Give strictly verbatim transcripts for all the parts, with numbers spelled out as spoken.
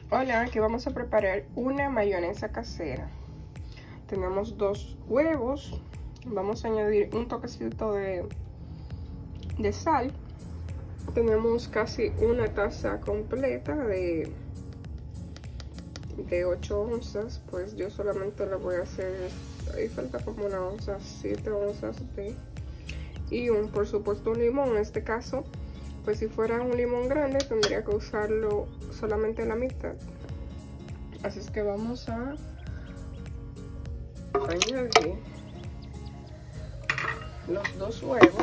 Hola, aquí vamos a preparar una mayonesa casera. Tenemos dos huevos, vamos a añadir un toquecito de, de sal. Tenemos casi una taza completa de, de ocho onzas, pues yo solamente le voy a hacer, ahí falta como una onza, siete onzas de, y un, por supuesto un limón. En este caso, pues si fuera un limón grande tendría que usarlo solamente la mitad. Así es que vamos a añadir los dos huevos.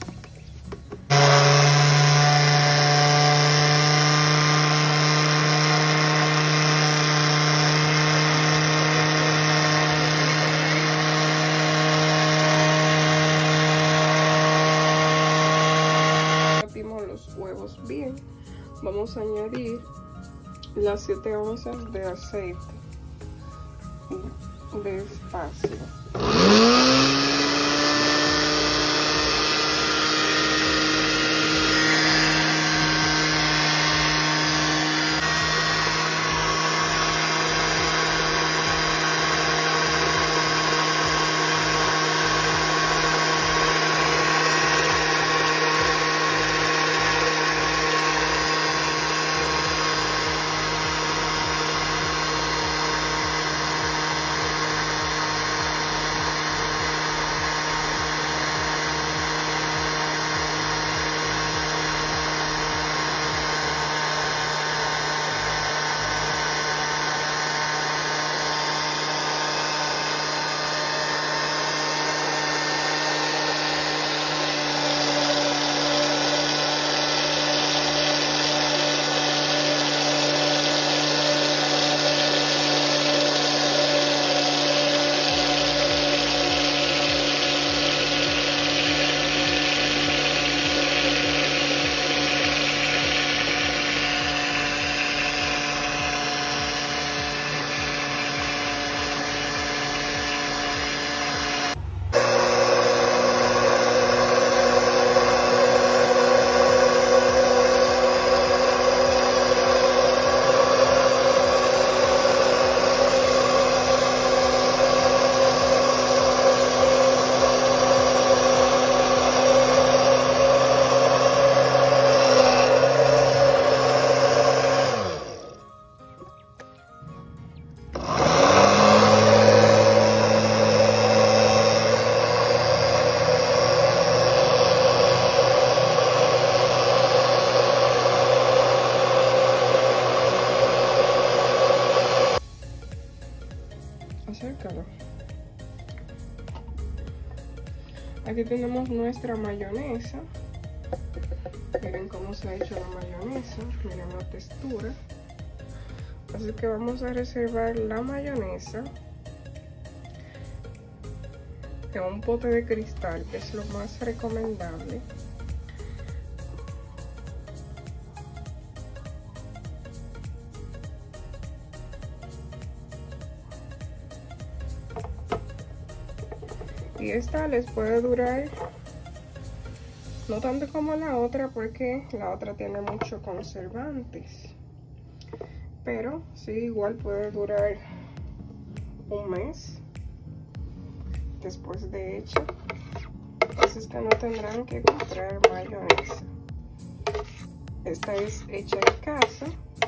Batimos los huevos bien. Vamos a añadir las siete onzas de aceite despacio. Acércalo. Aquí tenemos nuestra mayonesa. Miren cómo se ha hecho la mayonesa, miren la textura. Así que vamos a reservar la mayonesa en un pote de cristal, que es lo más recomendable. Y esta les puede durar no tanto como la otra, porque la otra tiene muchos conservantes, pero sí, igual puede durar un mes después de hecho. Así es que no tendrán que comprar mayonesa. Esta es hecha en casa.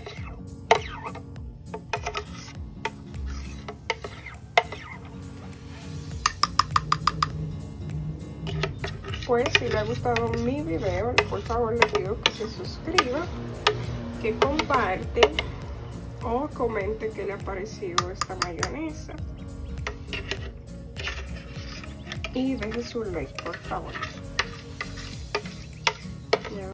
Pues si le ha gustado mi video, por favor le pido que se suscriba, que comparte o comente qué le ha parecido esta mayonesa y deje su like, por favor.